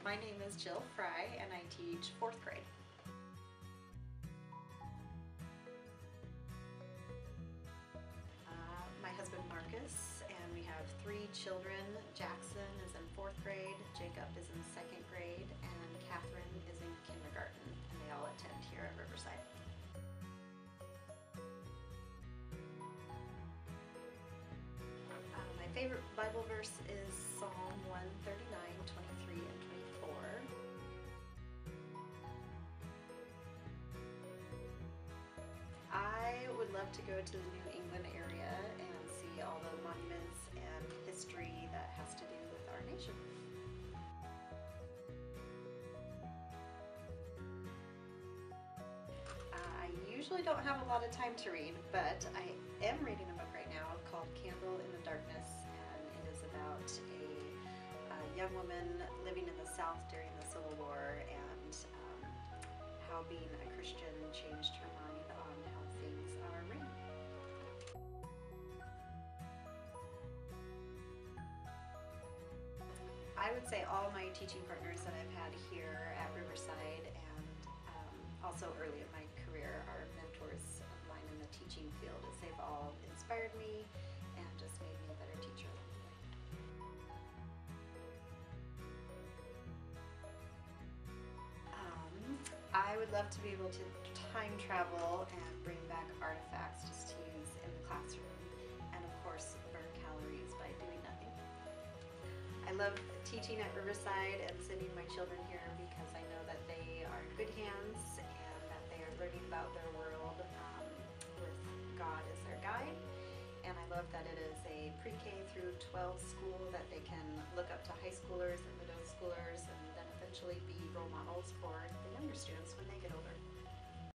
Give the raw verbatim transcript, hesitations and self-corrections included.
My name is Jill Fry and I teach fourth grade. Uh, my husband Marcus, and we have three children. Jackson is in fourth grade, Jacob is in second grade, and Catherine is in kindergarten, and they all attend here at Riverside. Uh, my favorite Bible verse is Psalm one thirty-nine, twenty-three and twenty-four. I would love to go to the New England area and see all the monuments and history that has to do with our nation. I usually don't have a lot of time to read, but I am reading a book right now called Candle in the Darkness, and it is about a, a young woman living in the South during the Civil War, and um, how being a Christian changed her mind on how things are written. I would say all my teaching partners that I've had here at Riverside and um, also early in my career are mentors of mine in the teaching field, as they've all inspired me and just made me a better teacher. Um, I would love to be able to time travel and bring back artifacts just to use in the classroom, and of course burn calories by doing nothing. I love teaching at Riverside and sending my children here because I know that they are in good hands and that they are learning about their world um, with God as their guide. And I love that it is a pre-K through twelve school that they can look up to high schoolers and middle schoolers and then eventually be role models for the younger students when they